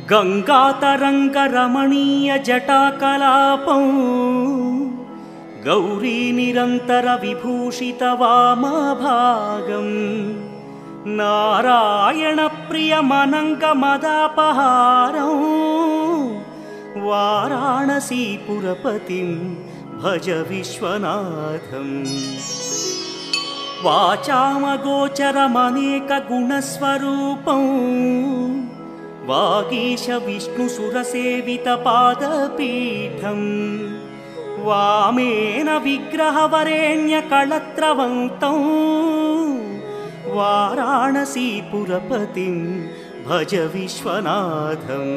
ಗಂಗಾತರಂಗರಮಣೀಯ ಜಟಾಕಲಾಪಂ ಗೌರೀ ನಿರಂತರ ವಿಭೂಷಿತ ವಾಮಭಾಗಂ ನಾರಾಯಣ ಪ್ರಿಯ ಮನಂಗ ಮದಾಪಹಾರಂ ವಾರಾಣಸೀಪುರಪತಿಂ ಭಜ ವಿಶ್ವನಾಥಂ ವಾಚಾಮಗೋಚರಮನೇಕ ಗುಣಸ್ವರೂಪಂ ವಾಗೀಶ ವಿಷ್ಣುಸುರಸೇವಿತ ಪಾದಪೀಠಂ ವಾಮೇನ ವಿಗ್ರಹವರೇಣ್ಯ ಕಳತ್ರವಂತಂ ವಾರಾಣಸೀಪುರಪತಿಂ ಭಜ ವಿಶ್ವನಾಥಂ.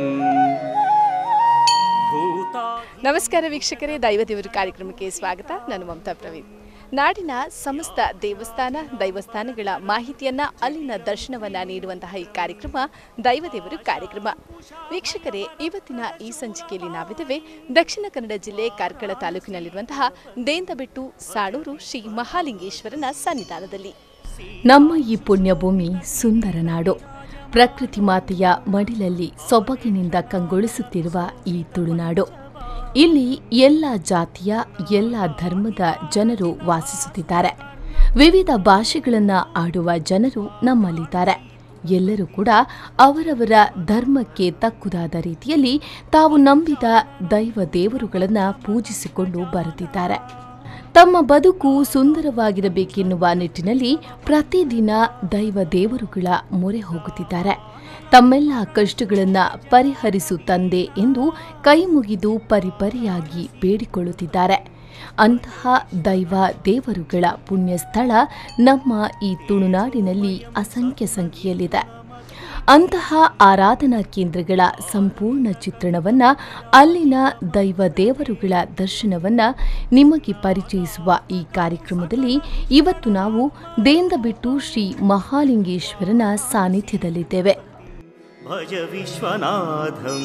ನಮಸ್ಕಾರ ವೀಕ್ಷಕರೇ, ದೈವದೇವರು ಕಾರ್ಯಕ್ರಮಕ್ಕೆ ಸ್ವಾಗತ. ನಾನು ಮಮತಾ ಪ್ರವೀಣ್. ನಾಡಿನ ಸಮಸ್ತ ದೈವಸ್ಥಾನಗಳ ಮಾಹಿತಿಯನ್ನ, ಅಲ್ಲಿನ ದರ್ಶನವನ್ನ ನೀಡುವಂತಹ ಈ ಕಾರ್ಯಕ್ರಮ ದೈವದೇವರು ಕಾರ್ಯಕ್ರಮ. ವೀಕ್ಷಕರೇ, ಇವತ್ತಿನ ಈ ಸಂಚಿಕೆಯಲ್ಲಿ ನಾವಿದ್ದೇವೆ ದಕ್ಷಿಣ ಕನ್ನಡ ಜಿಲ್ಲೆ ಕಾರ್ಕಳ ತಾಲೂಕಿನಲ್ಲಿರುವಂತಹ ದೇಂದಬೆಟ್ಟು ಸಾಣೂರು ಶ್ರೀ ಮಹಾಲಿಂಗೇಶ್ವರನ ಸನ್ನಿಧಾನದಲ್ಲಿ. ನಮ್ಮ ಈ ಪುಣ್ಯಭೂಮಿ ಸುಂದರ ನಾಡು. ಪ್ರಕೃತಿ ಮಾತೆಯ ಮಡಿಲಲ್ಲಿ ಸೊಬಗಿನಿಂದ ಕಂಗೊಳಿಸುತ್ತಿರುವ ಈ ತುಳುನಾಡು. ಇಲ್ಲಿ ಎಲ್ಲ ಜಾತಿಯ ಎಲ್ಲ ಧರ್ಮದ ಜನರು ವಾಸಿಸುತ್ತಿದ್ದಾರೆ. ವಿವಿಧ ಭಾಷೆಗಳನ್ನು ಆಡುವ ಜನರು ನಮ್ಮಲ್ಲಿದ್ದಾರೆ. ಎಲ್ಲರೂ ಕೂಡ ಅವರವರ ಧರ್ಮಕ್ಕೆ ತಕ್ಕುದಾದ ರೀತಿಯಲ್ಲಿ ತಾವು ನಂಬಿದ ದೈವ ದೇವರುಗಳನ್ನು ಪೂಜಿಸಿಕೊಂಡು ಬರುತ್ತಿದ್ದಾರೆ. ತಮ್ಮ ಬದುಕು ಸುಂದರವಾಗಿರಬೇಕೆನ್ನುವ ನಿಟ್ಟಿನಲ್ಲಿ ಪ್ರತಿದಿನ ದೈವ ದೇವರುಗಳ ಮೊರೆ ಹೋಗುತ್ತಿದ್ದಾರೆ. ತಮ್ಮೆಲ್ಲ ಕಷ್ಟಗಳನ್ನು ಪರಿಹರಿಸು ತಂದೆ ಎಂದು ಕೈ ಮುಗಿದು ಪರಿಪರಿಯಾಗಿ ಬೇಡಿಕೊಳ್ಳುತ್ತಿದ್ದಾರೆ. ಅಂತಹ ದೈವ ದೇವರುಗಳ ಪುಣ್ಯ ಸ್ಥಳ ನಮ್ಮ ಈ ತುಳುನಾಡಿನಲ್ಲಿ ಅಸಂಖ್ಯ ಸಂಖ್ಯೆಯಲ್ಲಿದೆ. ಅಂತಹ ಆರಾಧನಾ ಕೇಂದ್ರಗಳ ಸಂಪೂರ್ಣ ಚಿತ್ರಣವನ್ನ, ಅಲ್ಲಿನ ದೈವ ದೇವರುಗಳ ದರ್ಶನವನ್ನ ನಿಮಗೆ ಪರಿಚಯಿಸುವ ಈ ಕಾರ್ಯಕ್ರಮದಲ್ಲಿ ಇವತ್ತು ನಾವು ದೇಂದಬೆಟ್ಟು ಶ್ರೀ ಮಹಾಲಿಂಗೇಶ್ವರನ ಸಾನ್ನಿಧ್ಯದಲ್ಲಿದ್ದೇವೆ. ಭಜ ವಿಶ್ವನಾಥಂ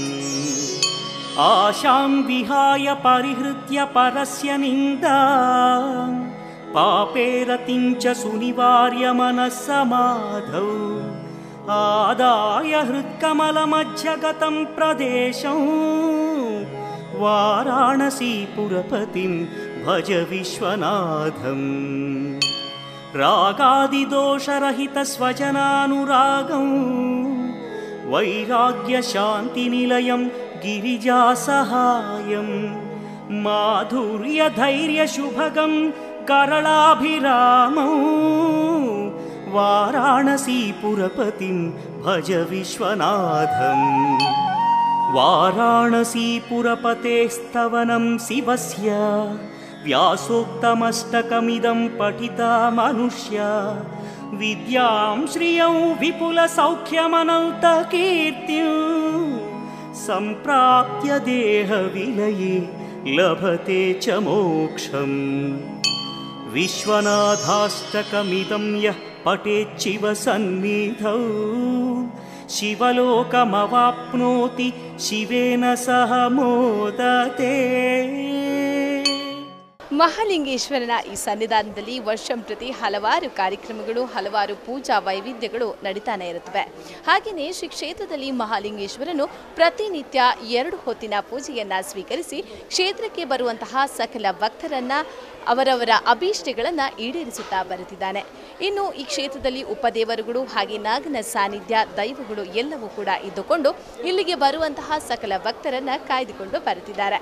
ಆಶಾಂ ವಿಹಾಯ ಪರಿಹೃತ್ಯ ಪರಸ್ಯ ನಿಂದಾ ಪಾಪೇರತಿಂಚ ಸುನಿವಾರ್ಯ ಮನಸ್ಸಮಾಧೌ ಆದಾಯ ಹೃತ್ಕಮಲಮಧ್ಯಗತಂ ಪ್ರದೇಶಂ ವಾರಾಣಸೀಪುರಪತಿಂ ಭಜ ವಿಶ್ವನಾಥಂ ರಾಗಾದಿದೋಷರಹಿತ ಸ್ವಜನಾನುರಾಗಂ ವೈರಾಗ್ಯ ಶಾಂತಿ ನಿಲಯಂ ಗಿರಿಜಾಸಹಾಯಂ ಮಾಧುರ್ಯ ಧೈರ್ಯ ಶುಭಗಂ ಕರಳಾಭಿರಾಮಂ ವಾರಾಣಸೀಪುರಪತಿಂ ಭಜ ವಿಶ್ವನಾಥಂ ವಾರಾಣಸೀಪುರಪತೇಸ್ತವನಂ ಶಿವಸ್ಯ ವ್ಯಾಸೋಕ್ತಮಷ್ಟಕಮಿದಂ ಪಠಿತಾ ಮನುಷ್ಯ ವಿದ್ಯಾಂ ಶ್ರಿಯಂ ವಿಪುಲ ಸೌಖ್ಯಮನಂತ ಕೀರ್ತಿಂ ಸಂಪ್ರಾಪ್ಯ ದೇಹ ವಿಲಯೇ ಲಭತೆ ಚ ಮೋಕ್ಷಂ ವಿಶ್ವನಾಥಾಷ್ಟಕಮಿದಂ ಯಃ ಪಠೇಚ್ಚಿವ ಸನ್ನಿಧೌ ಶಿವಲೋಕಮವಾಪ್ನೋತಿ ಶಿವೇನ ಸಹ ಮೋದತೆ. ಮಹಾಲಿಂಗೇಶ್ವರನ ಈ ಸನ್ನಿಧಾನದಲ್ಲಿ ವರ್ಷಂಪ್ರತಿ ಹಲವಾರು ಕಾರ್ಯಕ್ರಮಗಳು, ಹಲವಾರು ಪೂಜಾ ವೈವಿಧ್ಯಗಳು ನಡೀತಾನೆ ಇರುತ್ತವೆ. ಹಾಗೆಯೇ ಶ್ರೀ ಕ್ಷೇತ್ರದಲ್ಲಿ ಮಹಾಲಿಂಗೇಶ್ವರನು ಪ್ರತಿನಿತ್ಯ 2 ಹೊತ್ತಿನ ಪೂಜೆಯನ್ನ ಸ್ವೀಕರಿಸಿ ಕ್ಷೇತ್ರಕ್ಕೆ ಬರುವಂತಹ ಸಕಲ ಭಕ್ತರನ್ನ ಅವರವರ ಅಭೀಷ್ಟಗಳನ್ನು ಈಡೇರಿಸುತ್ತಾ ಬರುತ್ತಿದ್ದಾನೆ. ಇನ್ನು ಈ ಕ್ಷೇತ್ರದಲ್ಲಿ ಉಪದೇವರುಗಳು ಹಾಗೆ ನಾಗನ ಸಾನ್ನಿಧ್ಯ ದೈವಗಳು ಎಲ್ಲವೂ ಕೂಡ ಇದ್ದುಕೊಂಡು ಇಲ್ಲಿಗೆ ಬರುವಂತಹ ಸಕಲ ಭಕ್ತರನ್ನ ಕಾಯ್ದುಕೊಂಡು ಬರುತ್ತಿದ್ದಾರೆ.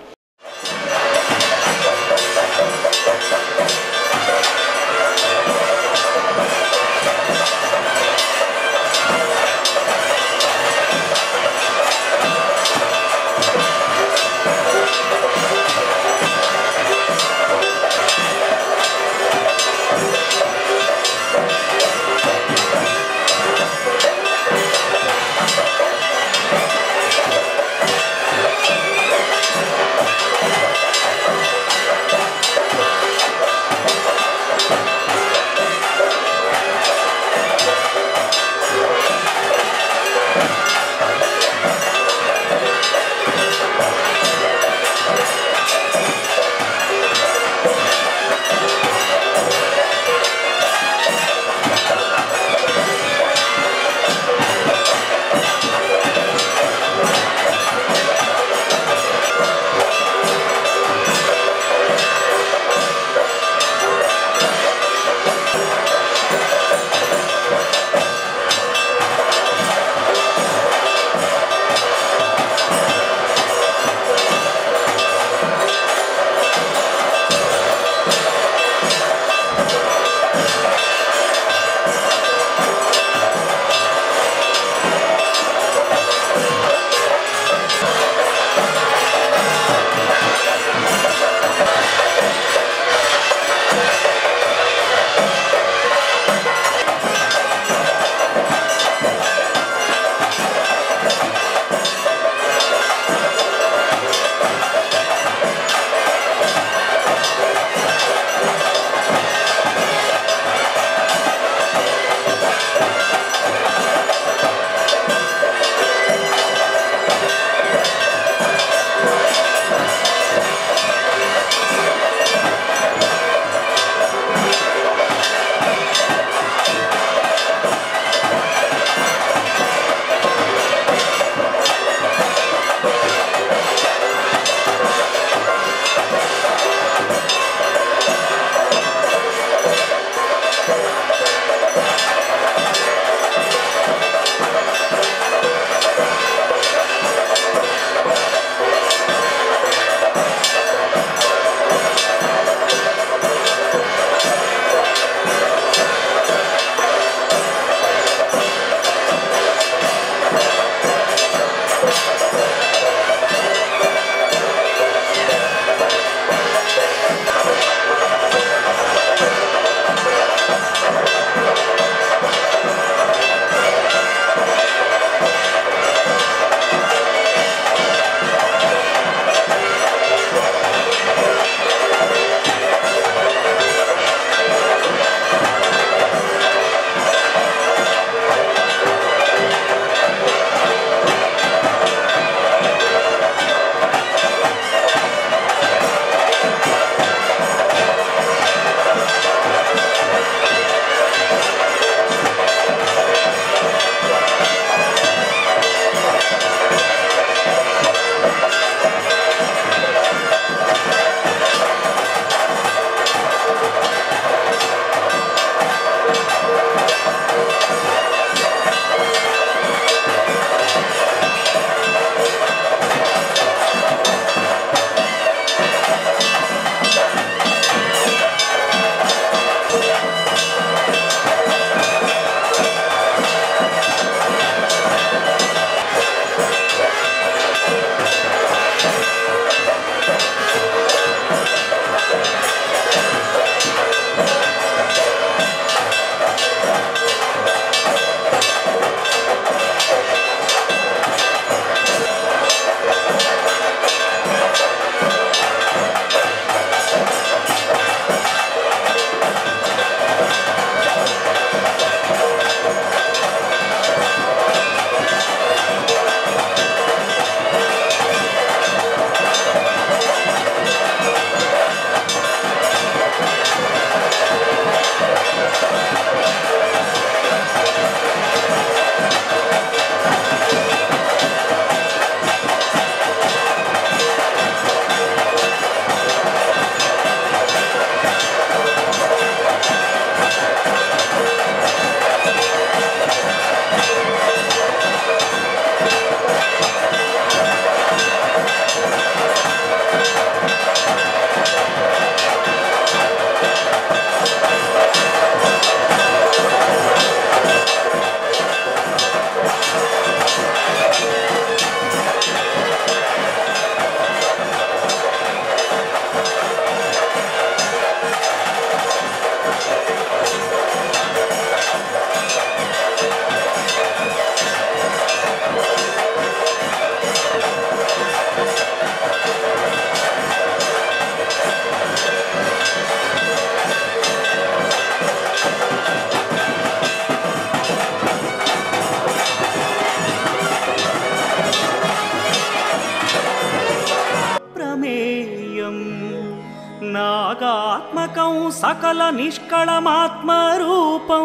शिवात्मकं सकलनिष्कळमात्मरूपं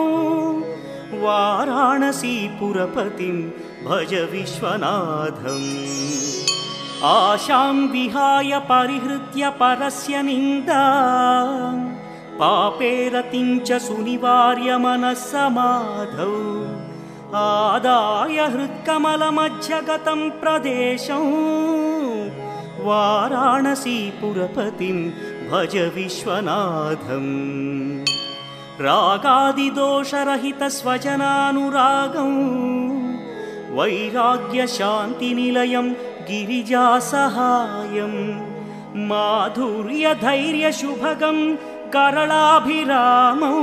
वाराणसीपुरपतिं भज विश्वनाथम् आशां विहाय परिहृत्य परस्य निन्दा पापेरतिं च सुनिवार्य मनस्समाधौ आदाय हृत्कमलमध्यगतं प्रदेशं वाराणसीपुरपतिं भज विश्वनाथम् रागादिदोषरहितस्वजनानुरागं वैराग्यशान्तिनिलयं गिरिजासहायं माधुर्यधैर्यशुभगं करलाभिरामौ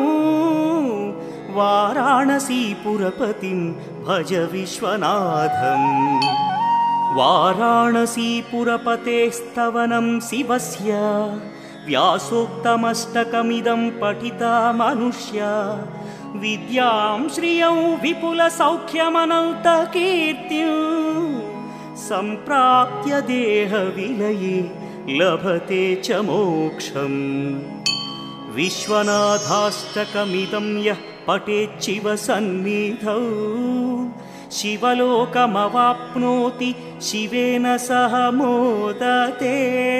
वाराणसीपुरपतिं भज विश्वनाथम् वाराणसीपुरपतेस्तवनं शिवस्य व्यासोक्तमष्टकमिदं पठिता मनुष्या विद्यां श्रियं विपुलसौख्यमनन्तकीर्तिं सम्प्राप्य देहविलये लभते च मोक्षम् विश्वनाथाष्टकमिदं यः पठेच्छिव सन्निधौ शिवलोकमवाप्नोति शिवेन सह मोदते.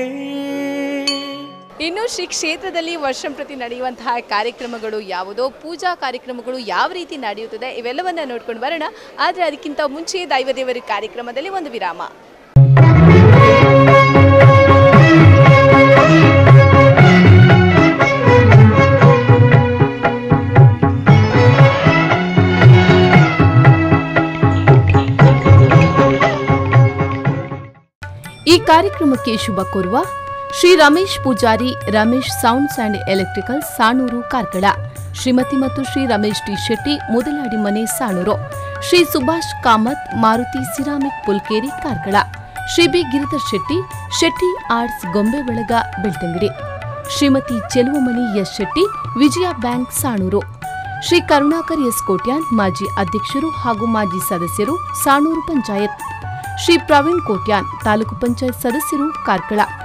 ಇನ್ನು ಶ್ರೀ ಕ್ಷೇತ್ರದಲ್ಲಿ ವರ್ಷಂಪ್ರತಿ ನಡೆಯುವಂತಹ ಕಾರ್ಯಕ್ರಮಗಳು ಯಾವುದೋ, ಪೂಜಾ ಕಾರ್ಯಕ್ರಮಗಳು ಯಾವ ರೀತಿ ನಡೆಯುತ್ತದೆ ಇವೆಲ್ಲವನ್ನ ನೋಡ್ಕೊಂಡು ಬರೋಣ. ಆದರೆ ಅದಕ್ಕಿಂತ ಮುಂಚೆ ದೈವದೇವರ ಕಾರ್ಯಕ್ರಮದಲ್ಲಿ ಒಂದು ವಿರಾಮ. ಈ ಕಾರ್ಯಕ್ರಮಕ್ಕೆ ಶುಭ ಕೋರುವ Shri Ramesh Poojary, Ramesh sounds and electrical, Sanur, Karkala. Shrimati ಮತ್ತು ಶ್ರೀ ರಮೇಶ್ ಟಿ ಶೆಟ್ಟಿ, ಮೊದಲಾಡಿ ಮನೆ, Sanur. Shri Subhash Kamath, Maruti ceramic, Pulkeri, Karkala. Shri B Giridhar Shetty, Shetty arts, Gombe Balaga, Belthangady. Shrimati Cheluvamani S Shetty, Vijaya bank, Sanur. Shri Karunakar S Kotian, ಮಾಜಿ ಅಧ್ಯಕ್ಷರು ಹಾಗೂ ಮಾಜಿ ಸದಸ್ಯರು, ಸಾಣೂರು ಪಂಚಾಯತ್. ಶ್ರೀ ಪ್ರವೀಣ್ ಕೋಟ್ಯಾನ್, ತಾಲೂಕು ಪಂಚಾಯತ್ ಸದಸ್ಯರು, ಕಾರ್ಕಳ.